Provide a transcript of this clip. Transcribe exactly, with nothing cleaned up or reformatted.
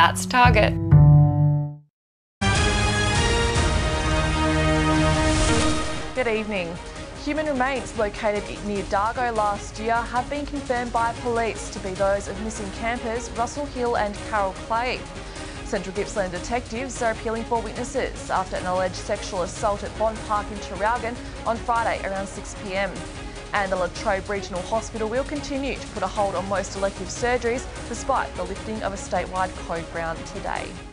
That's Target. Good evening. Human remains located near Dargo last year have been confirmed by police to be those of missing campers Russell Hill and Carol Clay. Central Gippsland detectives are appealing for witnesses after an alleged sexual assault at Bond Park in Traralgon on Friday around six p m. And the Latrobe Regional Hospital will continue to put a hold on most elective surgeries despite the lifting of a statewide code brown today.